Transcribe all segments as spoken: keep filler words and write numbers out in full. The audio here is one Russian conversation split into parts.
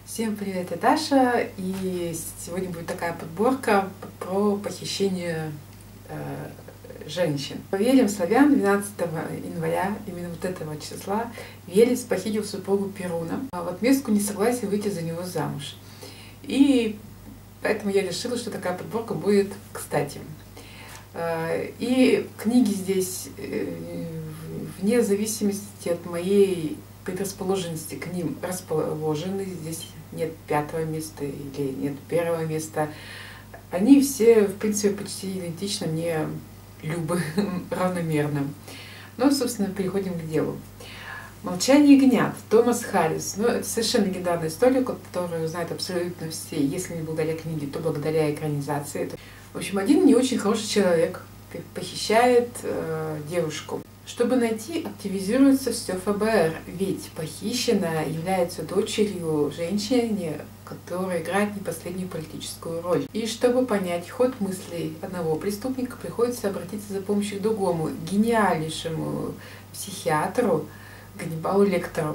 Всем привет, это Даша, и сегодня будет такая подборка про похищение э, женщин. По верим славян, двенадцатого января, именно вот этого числа, Велес похитил супругу Перуна в отместку несогласия выйти за него замуж. И поэтому я решила, что такая подборка будет кстати. И книги здесь, вне зависимости от моей предрасположенности к ним, расположены. Здесь нет пятого места или нет первого места. Они все, в принципе, почти идентично мне любы, равномерно. Ну, собственно, переходим к делу. «Молчание ягнят», Томас Харрис. Ну, это совершенно легендарная история, которую знают абсолютно все, если не благодаря книге, то благодаря экранизации. В общем, один не очень хороший человек похищает э, девушку. Чтобы найти, активизируется все эф бэ эр, ведь похищенная является дочерью женщины, которая играет не последнюю политическую роль. И чтобы понять ход мыслей одного преступника, приходится обратиться за помощью к другому, гениальнейшему психиатру Ганнибалу Лектору.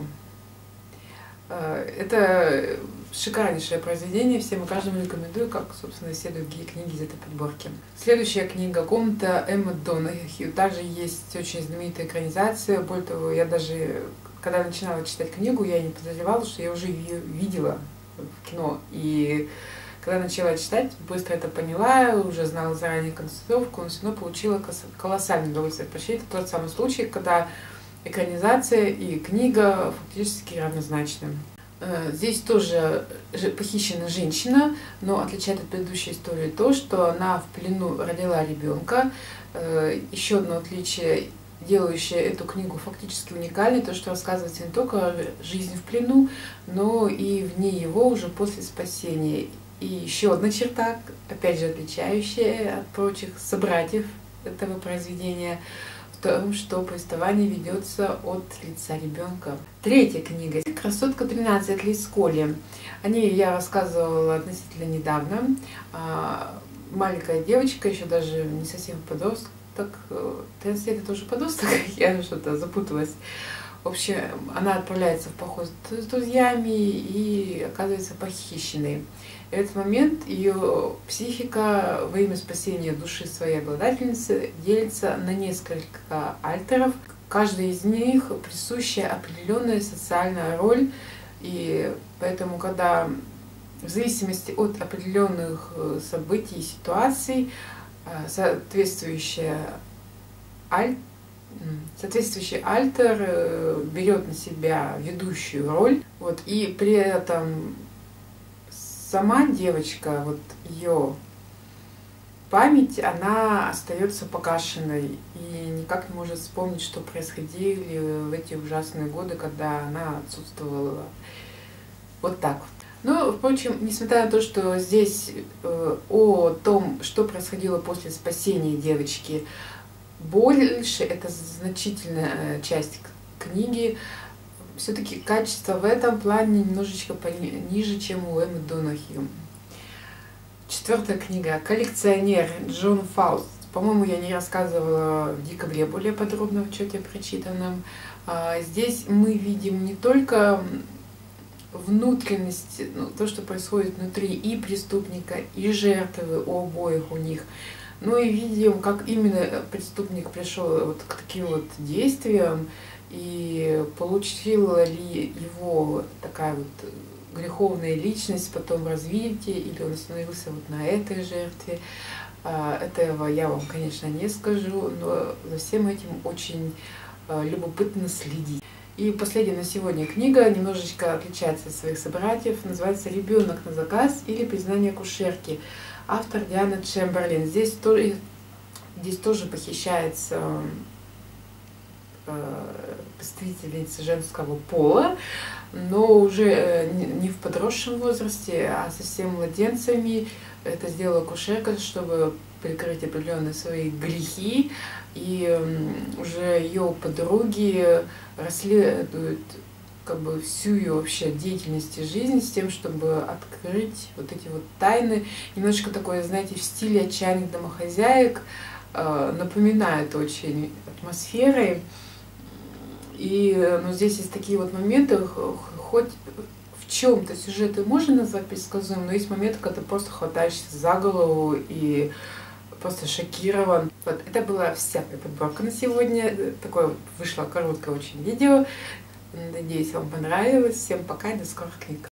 Это шикарнейшее произведение, всем и каждому рекомендую, как, собственно, все другие книги из этой подборки. Следующая книга «Комната Эммы Донахью». Также есть очень знаменитая экранизация. Более того, я даже, когда начинала читать книгу, я не подозревала, что я уже ее видела в кино. И когда начала читать, быстро это поняла, уже знала заранее концовку, но все равно получила колоссальное удовольствие. Почти это тот самый случай, когда экранизация и книга фактически равнозначны. Здесь тоже похищена женщина, но отличает от предыдущей истории то, что она в плену родила ребенка. Еще одно отличие, делающее эту книгу фактически уникальной, то, что рассказывается не только о жизни в плену, но и вне его уже после спасения. И еще одна черта, опять же отличающая от прочих собратьев этого произведения, в том, что повествование ведется от лица ребенка. Третья книга «Красотка тринадцать лет с Коли». О ней я рассказывала относительно недавно. Маленькая девочка, еще даже не совсем подросток. тринадцать лет это уже подросток, я что-то запуталась. В общем, она отправляется в поход с друзьями и оказывается похищенной. И в этот момент ее психика во имя спасения души своей обладательницы делится на несколько альтеров. Каждой из них присуща определенная социальная роль, и поэтому, когда в зависимости от определенных событий и ситуаций соответствующая аль... соответствующий альтер берет на себя ведущую роль, вот, и при этом сама девочка, вот ее память, она остается погашенной и никак не может вспомнить, что происходило в эти ужасные годы, когда она отсутствовала. Вот так вот. Но, впрочем, несмотря на то, что здесь э, о том, что происходило после спасения девочки, больше, это значительная часть книги, все-таки качество в этом плане немножечко пониже, чем у Эммы Донахью. Четвертая книга «Коллекционер» Джон Фауст. По-моему, я не рассказывала в декабре более подробно в отчете прочитанном. Здесь мы видим не только внутренность, ну, то, что происходит внутри и преступника, и жертвы у обоих у них, но и видим, как именно преступник пришел вот к таким вот действиям, и получила ли его такая вот греховная личность потом развитие, или он остановился вот на этой жертве. Этого я вам, конечно, не скажу, но за всем этим очень любопытно следить. И последняя на сегодня книга немножечко отличается от своих собратьев, называется «Ребенок на заказ» или «Признание акушерки». Автор Диана Чемберлин. Здесь тоже, здесь тоже похищается представительница женского пола, но уже не в подросшем возрасте, а совсем младенцами. Это сделала акушерка, чтобы прикрыть определенные свои грехи, и уже ее подруги расследуют как бы всю ее вообще деятельность и жизнь с тем, чтобы открыть вот эти вот тайны. Немножечко такое, знаете, в стиле «Отчаянных домохозяек», напоминает очень атмосферой. И, ну, здесь есть такие вот моменты, хоть в чем-то сюжеты можно назвать предсказуемым, но есть моменты, когда ты просто хватаешься за голову и просто шокирован. Вот, это была вся моя подборка на сегодня. Такое вышло короткое очень видео. Надеюсь, вам понравилось. Всем пока и до скорых книг.